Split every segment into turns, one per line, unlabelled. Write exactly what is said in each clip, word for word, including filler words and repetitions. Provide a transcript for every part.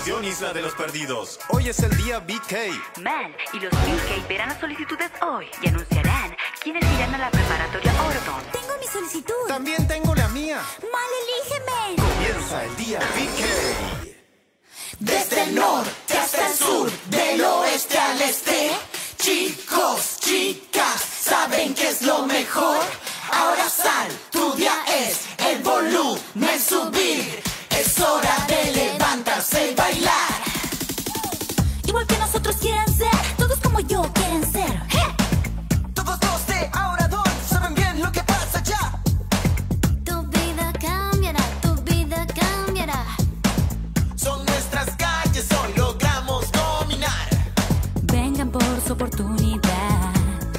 Atención, Isla de los Perdidos. Hoy es el día B K.
Man, y los B K verán las solicitudes hoy y anunciarán quiénes irán a la preparatoria Ordon.
Tengo mi solicitud.
También tengo la mía.
Mal, elígeme.
Comienza el día B K.
Desde el norte hasta el sur, del oeste al este, chicos, chicas, ¿saben qué es lo mejor? Ahora sal, tu día es el volumen subir. Es hora de levantarse y bailar.
Igual que nosotros quieren ser, todos como yo quieren ser. ¡Hey!
Todos los de ahora dos saben bien lo que pasa ya.
Tu vida cambiará, tu vida cambiará.
Son nuestras calles, hoy logramos dominar.
Vengan por su oportunidad.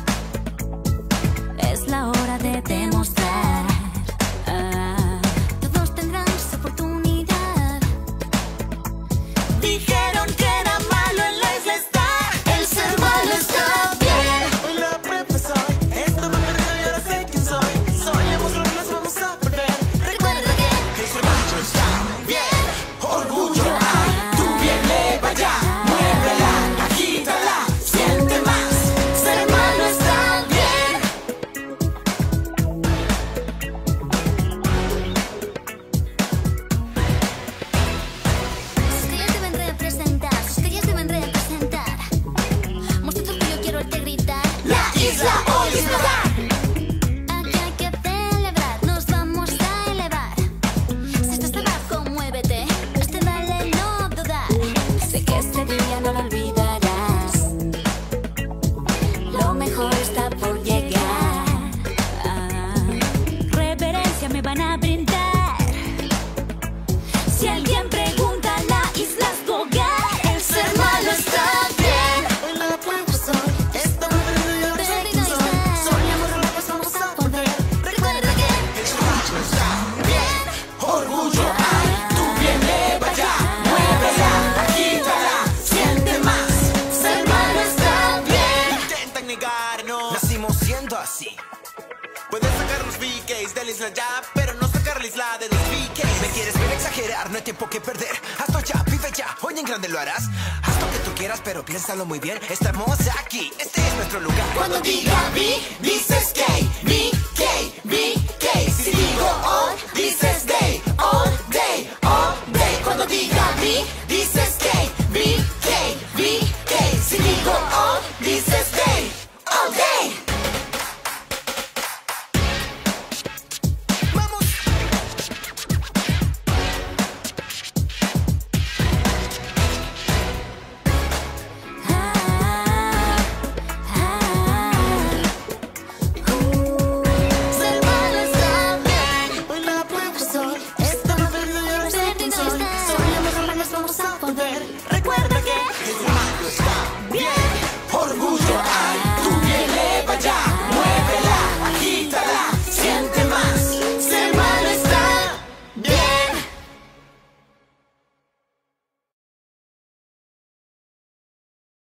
Es la hora de demostrar. Ah, todos tendrán su oportunidad.
Dijeron que era malo en la isla estar. El ser malo está bien. Hoy la prueba soy. Estaba perdido y ahora sé quién soy. Soñemos lo que nos vamos a perder.
Recuerda que
El ser malo está bien. Orgullo hay. Tu bien le vaya. Muévela, agítala. Siente más. Ser malo está bien.
sus calles deben representar, sus calles deben representar. Muestra tu orgullo, quiero verte gritar.
La isla hoy es lugar.
Aquí hay que celebrar, nos vamos a elevar. Si estás abajo, muévete, este vale no dudar. Sé que este día no lo olvidarás. Lo mejor está por llegar. Ah, reverencia me van a brindar. Si alguien pregunta, la isla es tu hogar.
El ser malo está bien. Hoy la prueba soy. Estaba perdido y ahora sé quién soy. Soñamos lo que vamos a poder.
Recuerda que
El ser malo está bien. Orgullo hay. Tu bien le vaya. Muévela, agítala. Siente más. Ser malo está bien. Intentan negarnos. Nacimos siendo así. Puedes sacar los B Ks de la isla ya, pero no sacar la isla de los B Ks. ¿Me quieres ver exagerar? No hay tiempo que perder. Hazlo ya, vive ya. Hoy en grande lo harás. Haz lo que tú quieras, pero piénsalo muy bien. Estamos aquí. Este es nuestro lugar. Cuando diga B, dices K. B